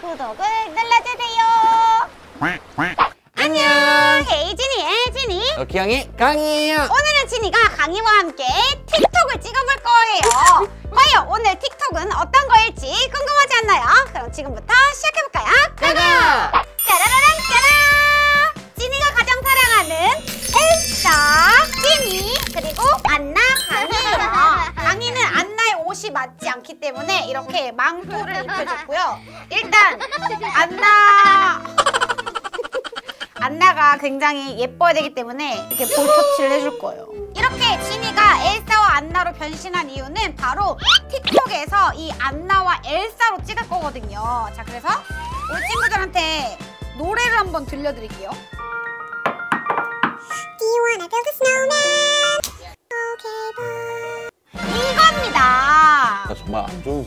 구독을 눌러주세요. 안녕, 헤이진이의 진이, 기영이 강이에요. 오늘은 진이가 강이와 함께 틱톡을 찍어볼 거예요. 과연 오늘 틱톡은 어떤 거일지 궁금하지 않나요? 그럼 지금부터 시작해볼까요? 가자! 짜라라란 짜라! 진이가 가장 사랑하는 엘사, 진이, 그리고 안나, 강이에요. 강이는 안나의 옷이 맞지 않기 때문에 이렇게 망토를 입혀줬고요. 일단 안나가 굉장히 예뻐야 되기 때문에 이렇게 볼터치를 해줄 거예요. 이렇게 진이가 엘사와 안나로 변신한 이유는 바로 틱톡에서 이 안나와 엘사로 찍을 거거든요. 자, 그래서 우리 친구들한테 노래를 한번 들려드릴게요. Do you wanna build a snowman? Okay, 이겁니다. 정말 안 좋은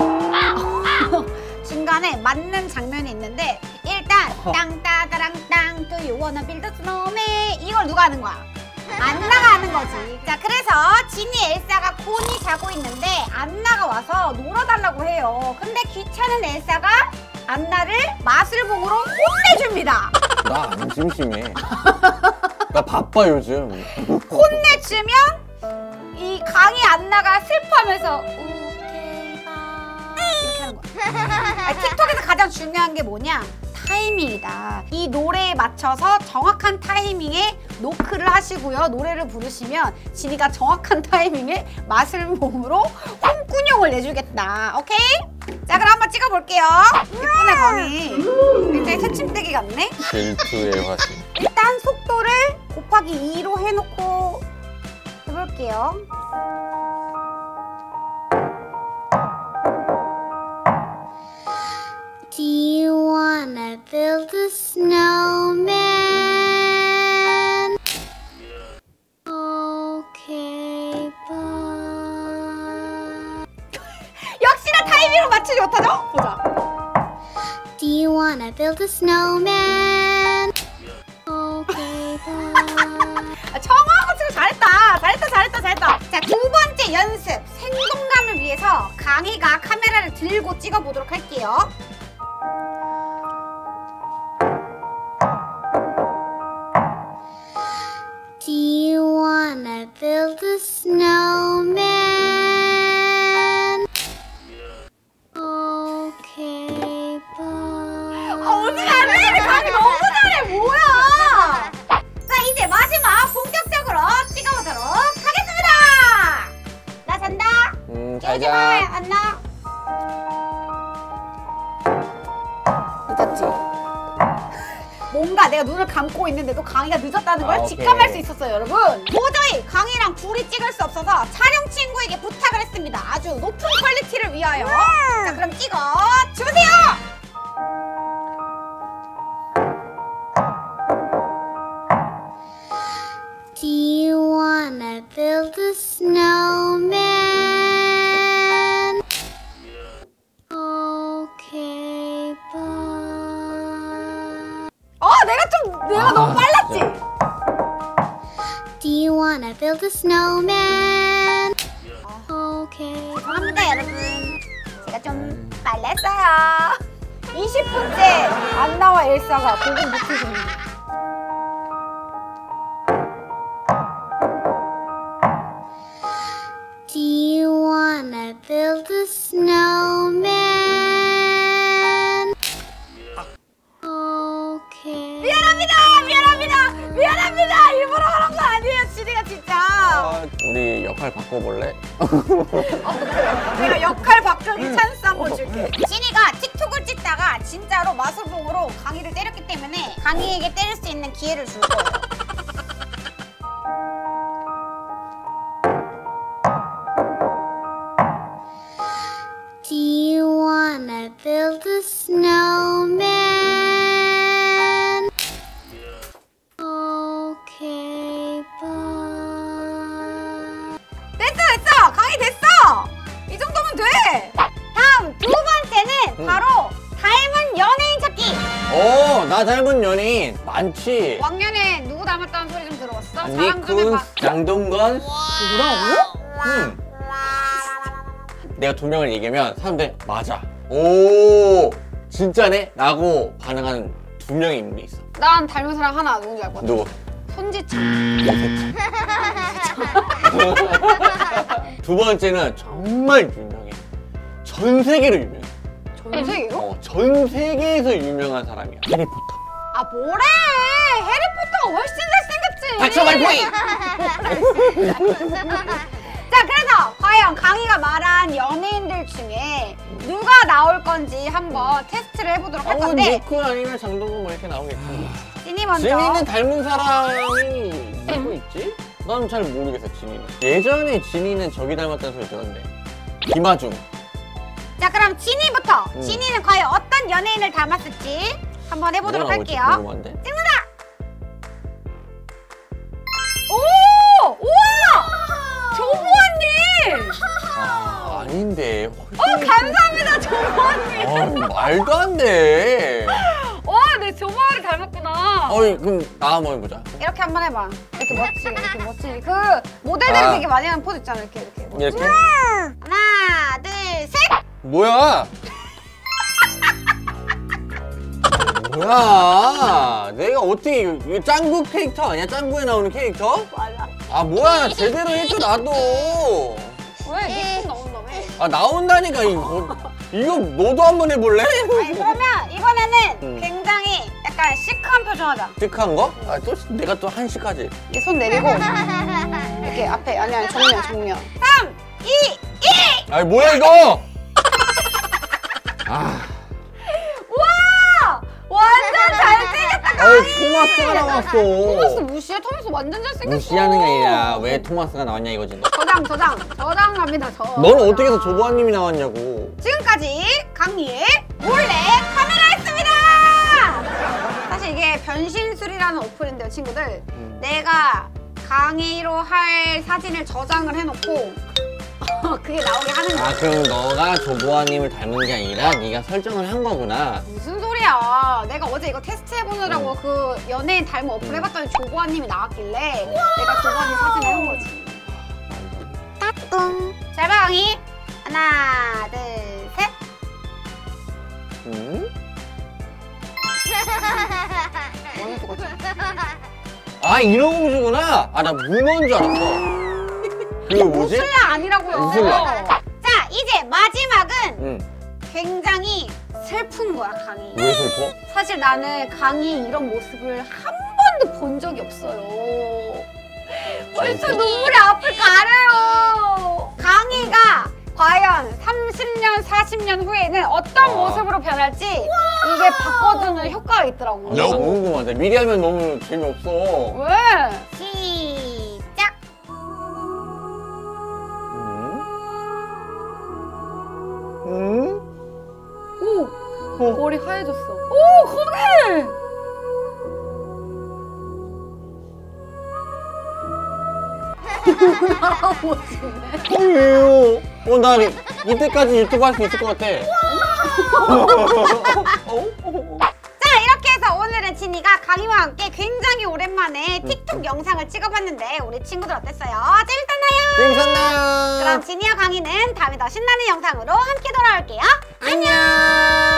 소리도. 중간에 맞는 장면이 있는데 일단 땅따다랑땅 Do you wanna build a snowman? 이걸 누가 하는 거야? 안나가 하는 거지. 자, 그래서 진이, 엘사가 곤히 자고 있는데 안나가 와서 놀아달라고 해요. 근데 귀찮은 엘사가 안나를 마술봉으로 혼내줍니다. 나 안 심심해. 나 바빠 요즘. 혼내주면 이 강이 안나가 슬퍼하면서 오케이 바 이렇게 하는 거야. 틱톡에서 가장 중요한 게 뭐냐? 타이밍이다. 이 노래에 맞춰서 정확한 타이밍에 노크를 하시고요. 노래를 부르시면 진이가 정확한 타이밍에 마술봉으로 홍군형을 내주겠다. 오케이? 자, 그럼 한번 찍어볼게요. 예쁘네, 강이. 굉장히 새침대기 같네. 질투의 화신. 일단 속도를 곱하기 2로 해놓고 해볼게요. Do you wanna build a snowman? Okay, bye. 역시나 타이밍을 맞추지 못하죠? 보자. Do you wanna build a snowman? Okay, bye. 청아하고 지금 잘했다. 잘했다. 자, 두 번째 연습. 생동감을 위해서 강희가 카메라를 들고 찍어보도록 할게요. Do you wanna build a snowman? Okay, bye. 어디 잘해? 강이 너무 잘해. 뭐야? 자, 이제 마지막 본격적으로 찍어보도록 하겠습니다. 나 잔다. 잘 자. 안나. 늦었지? 뭔가 내가 눈을 감고 있는데도 강이가 늦었다는 걸 직감할 수 있었어요, 여러분. 도저히 강이랑 둘이 찍을 수 없어서 촬영 친구에게 부탁을 했습니다. 아주 높은 퀄리티를 위하여. 자, 그럼 찍어 주세요. Do you wanna build a snowman? Okay, bye. 내가 너무 빨랐지? Do you wanna build a snowman? Okay. 죄송합니다, 여러분. 제가 좀 빨랐어요. 20분째 안나와 엘사가 고개 묵히 중입니다. Do you wanna build a snowman? Okay. 미안합니다. 일부러 그런 거 아니에요, 진이가 진짜. 우리 역할 바꿔볼래? 내가 역할 바꾸기 찬스 한번 줄게. 진이가 틱톡을 찍다가 진짜로 마술봉으로 강희를 때렸기 때문에 강희에게 때릴 수 있는 기회를 줄 거예요. Do you wanna build a snowman? Okay, bye. 됐어! 강희 됐어! 이 정도면 돼! 다음 두 번째는 바로 닮은 연예인 찾기! 오, 나 닮은 연예인 많지. 왕년에 누구 닮았다는 소리 좀 들어봤어? 니쿤, 장동건. 누구라고? 내가 두 명을 얘기하면 사람들 맞아. 오, 진짜네? 라고 반응하는 2명의 인물이 있어. 난 닮은 사람 하나 누군지 알 것 같아. 누구? 손지창. 두 번째는 정말 유명해. 전 세계로 유명해. 전 세계로? 전 세계에서 유명한 사람이야. 해리포터. 아 뭐래? 해리포터가 훨씬 잘생겼지. 닥쳐 말포이! 자, 그래서 과연 강희가 말한 연예인들 중에 누가 나올 건지 한번 테스트를 해보도록 할 건데. 니코 아니면 장동건 뭐 이렇게 나오겠지. 진이 먼저. 진이는 닮은 사람이 누구 있지? 난 잘 모르겠어, 진이는. 예전에 진이는 저기 닮았다는 소리 들었는데. 김하중. 자, 그럼 진이부터. 응. 진이는 과연 어떤 연예인을 닮았을지 한번 해보도록 할게요. 궁금한데? 찍는다! 오! 우와! 조보아님! 아, 아닌데. 감사합니다, 조보아님. 말도 안 돼. 와, 내 조보아를 닮았구나. 그럼 나 한번 해보자. 이렇게 한번 해봐. 이렇게 멋지게, 이렇게 멋지게. 그 모델들이 되게 많이 하는 포즈 있잖아, 이렇게. 이렇게? 하나, 둘, 셋! 뭐야? 뭐야? 내가 어떻게 이거 짱구 캐릭터 아니야? 짱구에 나오는 캐릭터? 맞아. 아 뭐야? 제대로 해줘 나도. 왜? 니콘 나온다며? 아 나온다니까 이거 너도 한번 해볼래? 아니, 그러면 이번에는 응. 굉장히 약간 시크한 표정 하자. 시크한 거? 아 또 내가 또 한시까지. 이게 손 내리고 이렇게 앞에 아니 정면 3, 2, 1! 아니 뭐야 이거? 아. 와! 완전 잘생겼다. 토마스가 나왔어. 토마스 무시해? 토마스 완전 잘생겼어. 무시하는 게 아니라 왜 토마스가 나왔냐 이거지. 저장 갑니다. 너는 어떻게 해서 조보아님이 나왔냐고. 지금까지 강희의 몰래 카메라였습니다. 사실 이게 변신술이라는 어플인데요, 친구들. 내가 강희로 할 사진을 저장을 해놓고 그게 나오게 하는 거야. 아 그럼 너가 조보아님을 닮은 게 아니라 네가 설정을 한 거구나. 무슨 소리야. 내가 어제 이거 테스트 해보느라고 그 연예인 닮은 어플 해봤더니 조보아님이 나왔길래 내가 조보아님 사진을 해온 거지. 따뚱. 잘 봐, 강희. 하나, 둘, 셋. 응? 완전 똑같지? 아 이런 음식구나. 아 나 문어인 줄 알았어. 그게 뭐지? 무슬라 아니라고요. 무슬라. 자, 이제 마지막은 응. 굉장히 슬픈 거야, 강희. 왜 슬퍼? 사실 나는 강희 이런 모습을 한 번도 본 적이 없어요. 벌써 눈물이 앞을 가려요. 강희가 과연 30년, 40년 후에는 어떤 모습으로 변할지 이게 바꿔주는 효과가 있더라고. 너무 궁금한데 미리 하면 너무 재미없어. 왜? 시작! 응? 오! 머리 하얘졌어. 오! 거기! 왜요? 나 이때까지 유튜브 할 수 있을 것 같아. 자, 이렇게 해서 오늘은 진이가 강희와 함께 굉장히 오랜만에 틱톡 영상을 찍어봤는데 우리 친구들 어땠어요? 재밌었나요? 재밌었나요? 그럼 진이와 강희는 다음에 더 신나는 영상으로 함께 돌아올게요. 안녕.